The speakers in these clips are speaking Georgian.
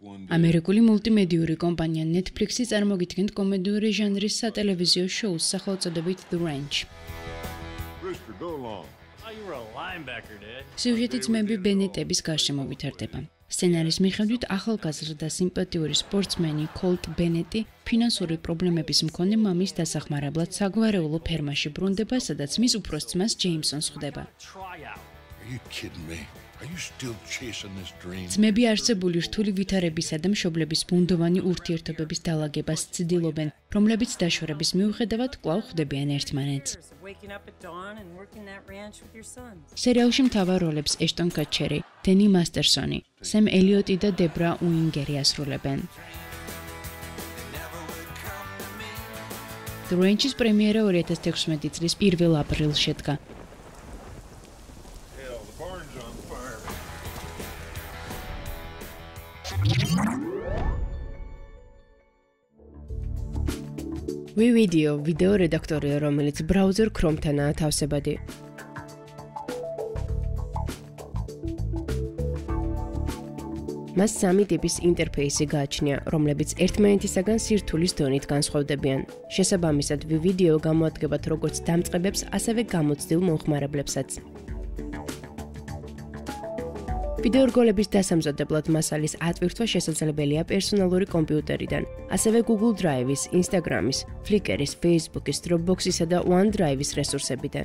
ამერიკული მულტიმედიური კომპანია Netflix-ი წარმოგიდგენთ კომედიური ჟანრის სატელევიზიო შოუს სახელწოდებით The Ranch. სიუჟეტი ძმები ბენეტების გარშემო ვითარდება. სცენარის მიხედვით ახალგაზრდა სიმპათიური სპორტსმენი Colt Bennett ფინანსური პრობლემების მქონე მამის დასახმარებლად საგვარეულო ფერმაში ბრუნდება, სადაც მის უფროს ძმას Jamesons ხვდება. ძმები არსებული რთული ვითარებისა და მშობლების ბუნდოვანი ურთიერთობების დალაგებას ცდილობენ, რომლებიც დაშორების მიუხედავად კვლავ ხვდებიან ერთმანეთს. სერიალში მთავარ როლებს ეშტონ კატჩერი, დენი მასტერსონი, სემ ელიოტი და დებრა უინგერი ასრულებენ. The Ranch-ის პრემიერა 2016 წლის 1 აპრილს შედგა. WeVideo ვიდეო რედაქტორია, რომელიც ბრაუზერ Chrome-თანაა თავსებადი. მას 3 ტიპის ინტერფეისი გააჩნია, რომლებიც ერთმანეთისაგან სირთულის დონით განსხვავდებიან. შესაბამისად, WeVideo გამოადგებათ როგორც დამწყებებს, ასევე გამოცდილ მომხმარებლებსაც. ვიდეო რგოლების დასამზადებლად მასალის ატვირთვა შესაძლებელია პერსონალური კომპიუტერიდან, ასევე Google Drive-ის, Instagram-ის, Flickr-ის, Facebook-ის, Dropbox-ისა და OneDrive-ის რესურსებიდან.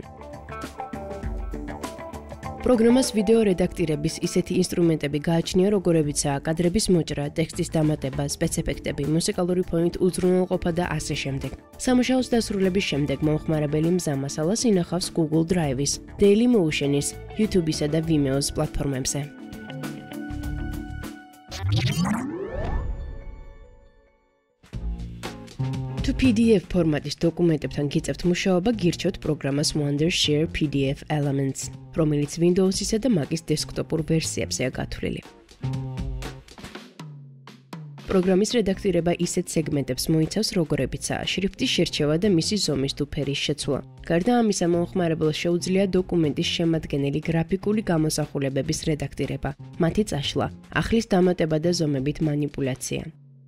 პროგრამას ვიდეო რედაქტირების ისეთი ინსტრუმენტები გააჩნია, როგორებიცაა კადრების მოჭრა, ტექსტის დამატება, სპეცეფექტები, მუსიკალური ფონით უზრუნველყოფა და ასე შემდეგ. სამუშაოს დასრულების შემდეგ მომხმარებელი მზამასალას ინახავს Google Drive-ის, Dailymotion-ის, YouTube-ისა და Vimeo-ის პლატფორმებზე. თუ PDF ფორმატის დოკუმენტებთან გიწევთ მუშაობა, გირჩევთ პროგრამას Wondershare PDF Elements, რომელიც Windows-ისა და Mac-ის დესკტოპურ ვერსიებზეა გათვლილი. პროგრამის რედაქტირება ისეთ სეგმენტებს მოიცავს, როგორებიცაა შრიფტის შერჩევა და მისი ზომის თუ ფერის შეცვლა. გარდა ამისა, მომხმარებელს შეუძლია დოკუმენტის შემადგენელი გრაფიკული გამოსახულებების რედაქტირება, მათი წაშლა, ახლის დამატება და ზომებით მანიპულაცია.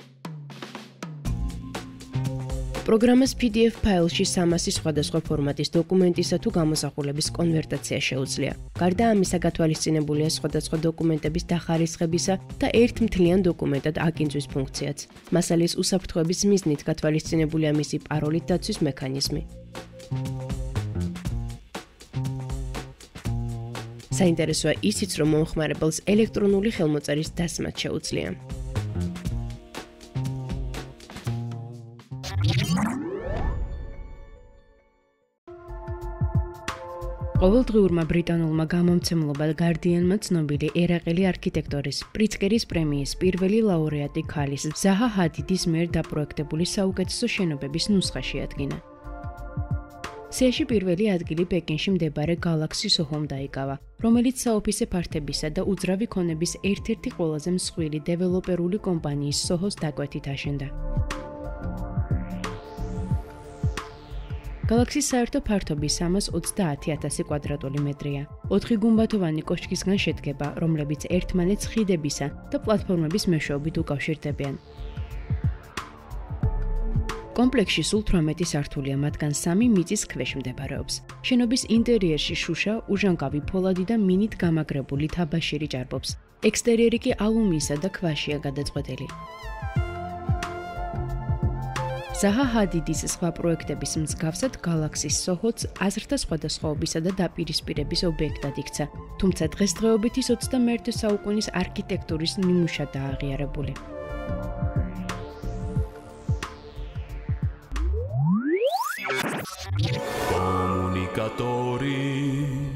პროგრამას PDF ფაილში 300 სხვადასხვა ფორმატის დოკუმენტისა თუ გამოსახულების კონვერტაცია შეუძლია. გარდა ამისა, გათვალისწინებულია სხვადასხვა დოკუმენტების დახარისხებისა და ერთ მთლიან დოკუმენტად აკინძვის ფუნქციაც. მასალის უსაფრთხოების მიზნით გათვალისწინებულია მისი პაროლით დაცვის მექანიზმი. საინტერესოა ისიც, რომ მომხმარებელს ელექტრონული ხელმოწერის დასმაც შეუძლია. ყოველდღიურმა ბრიტანულმა გამომცემლობა Guardian-მა ცნობილი ერაყელი არქიტექტორის, პრიცკერის პრემიის პირველი ლაურეატი ქალის ზაჰა ჰადიდის მიერ დაპროექტებული საუკეთესო შენობების ნუსხა შეადგინა. სიაში პირველი ადგილი პეკინში მდებარე Galaxy Soho-მ დაიკავა, რომელიც საოფისე ფართებისა და უძრავი ქონების ერთ-ერთი ყველაზე მსხვილი დეველოპერული კომპანიის Soho-ს დაკვეთით აშენდა. Galaxy-ის საერთო ფართობი 330,000 კვადრატული მეტრია. 4 გუმბათოვანი კოშკისგან შედგება, რომლებიც ერთმანეთს ხიდებისა და პლატფორმების მეშვეობით უკავშირდებიან. კომპლექსში სულ 18 სართულია, მათგან 3 მიწის ქვეშ მდებარეობს. შენობის ინტერიერში შუშა, უჟანგავი ფოლადი და მინით გამაგრებული თაბაშირი ჭარბობს. ექსტერიერი კი ალუმინისა და ქვაშია გადაწყვეტილი. ზაჰა ჰადიდის სხვა პროექტების მსგავსად Galaxy Soho-ც აზრთა სხვადასხვაობისა და დაპირისპირების ობიექტად იქცა, თუმცა დღესდღეობით ის 21 საუკუნის არქიტექტურის ნიმუშადაა აღიარებული. Comunicatori